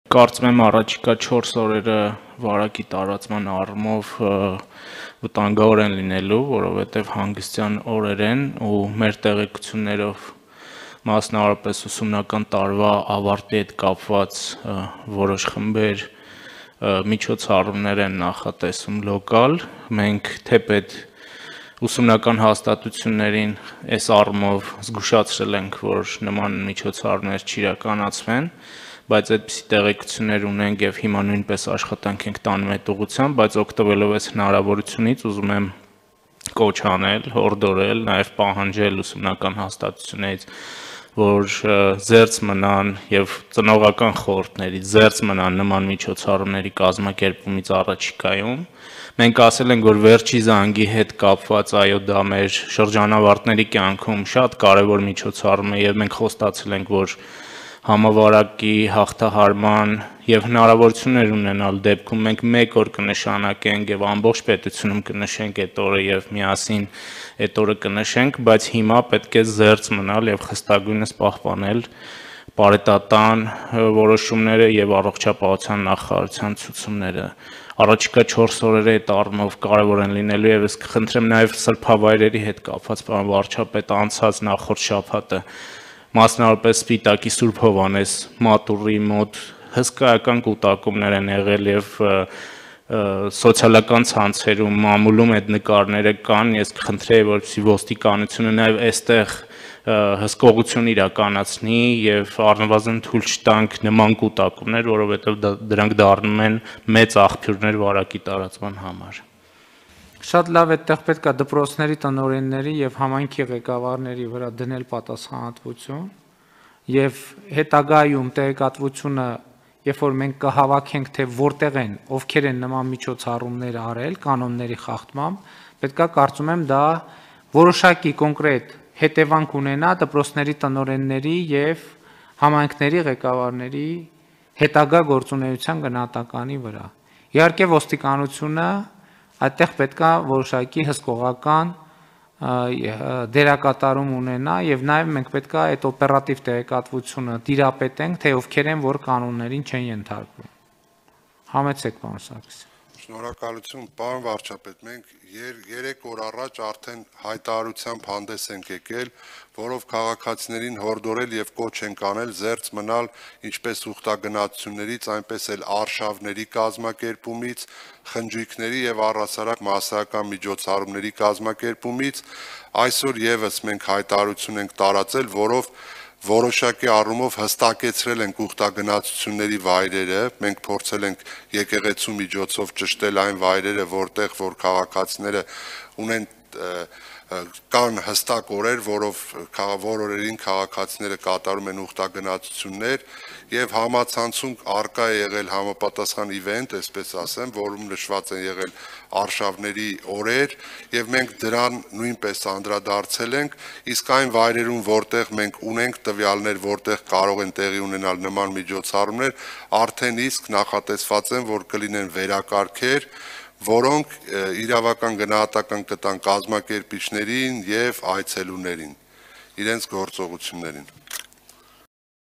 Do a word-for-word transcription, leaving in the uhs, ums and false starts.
Կարծում եմ առաջիկա չորս օրերը վարակի տարածման առումով վտանգավոր են լինելու, որովհետև հանգստյան օրեր են ու մեր տեղեկություններով մասնավորապես ուսումնական տարվա ավարտի հետ կապված որոշ խմբեր միջոցառումներ են նախատեսում լոկալ, մենք թեպետ ուսումնական հաստատություններին այս առումով զգուշացրել ենք, որ նման միջոցառումներ չիրականացվեն, բայց այդպիսի տեղեկություններ ունենք եւ հիմա նույնպես աշխատանք ենք տանում այդ ուղղությամբ, բայց օգտվելով այս հնարավորությունից ուզում եմ կոչ անել, հորդորել, նաեւ պահանջել ուսումնական հաստատություններից, որ զերծ մնան եւ ծնողական խորհուրդներից զերծ մնան նման միջոցառումների կազմակերպումից առաջիկայում։ Մենք ասել ենք, որ վերջի զանգի հետ կապված, այո, դա մեր շրջանավարտների կյանքում շատ կարևոր միջոցառում է եւ մենք խոստացել ենք, որ համավարակի հաղթահարման եւ հնարավորություններ ունենալ դեպքում մենք մեկ օր կնշանակենք եւ ամբողջ պետությունում կնշենք այդ օրը եւ միասին այդ օրը կնշենք, բայց հիմա պետք է զերծ մնալ եւ խստագույնս պահպանել պարետատան որոշումները եւ առողջապահության նախարարության ցուցումները։ Առաջիկա չորս օրերը այդ առումով կարևոր են լինելու եւ ես կխնդրեմ նաեւ սրբավայրերի հետ կապված, պարոն վարչապետ, անցած նախորդ շաբաթը մասնավորապես Սպիտակի Սուրբ Հովհաննես մատուռի մոտ հսկայական կուտակումներ են եղել եւ սոցիալական ցանցերում մամուլում այդ նկարները կան, ես կխնդրեի, որպեսզի ոստիկանությունը նաեւ այստեղ հսկողություն իրականացնի եւ առնվազն թույլ չտանք նման կուտակումներ, որովհետեւ դրանք դառնում են մեծ աղբյուրներ վարակի տարածման համար։ Շատ լավ, այդտեղ պետք է դպրոցների տնօրենների եւ համայնքի ղեկավարների վրա դնել պատասխանատվություն եւ հետագայում տեղեկատվությունը, երբ որ մենք կհավաքենք, թե որտեղ են, ովքեր են նման միջոցառումներ արել կանոնների խախտմամբ, պետքա կարծում եմ դա որոշակի կոնկրետ հետևանք ունենա դպրոցների տնօրենների եւ համայնքների ղեկավարների հետագա գործունեության գնահատականի վրա։ Իհարկե ոստիկանությունը այդտեղ պետքա որոշակի հսկողական դերակատարում ունենա եւ նաեւ մենք պետքա այդ օպերատիվ տեղեկատվությունը տիրապետենք, թե ովքեր են, որ կանոններին չեն ենթարկվում։ Համեցեք, պարոն Սարգսյան։ Շնորհակալություն, պարոն վարչապետ, մենք երեք օր առաջ արդեն հայտարարությամբ հանդես ենք եկել, որով քաղաքացիներին հորդորել եւ կոչ ենք անել զերծ մնալ ինչպես ուխտագնացություններից, այնպես էլ արշավների կազմակերպումից, խնջույքների եւ առհասարակ մասսայական միջոցառումների կազմակերպումից։ Այսօր եւս մենք հայտարարություն ենք տարածել, որով որոշակի առումով հստակեցրել ենք ուխտագնացությունների վայրերը, մենք փորձել ենք եկեղեցու միջոցով ճշտել այն վայրերը, որտեղ որ քաղաքացիները ունեն կան հստակ օրեր, որով որ օրերին քաղաքացիները կատարում են ուխտագնացություններ եւ համացանցում արկա է եղել համապատասխան իվենտ, այսպես ասեմ, որում նշված են եղել արշավների օրեր եւ մենք դրան նույնպես անդրադարձել ենք, իսկ այն վայրերում, որտեղ մենք ունենք տվյալներ, որտեղ կարող են տեղի ունենալ նման միջոցառումներ, արդեն իսկ նախատեսված են, որ կլինեն վերակարգեր, որոնք իրավական գնահատական կտան կազմակերպիչներին եւ այցելուներին իրենց գործողություններին։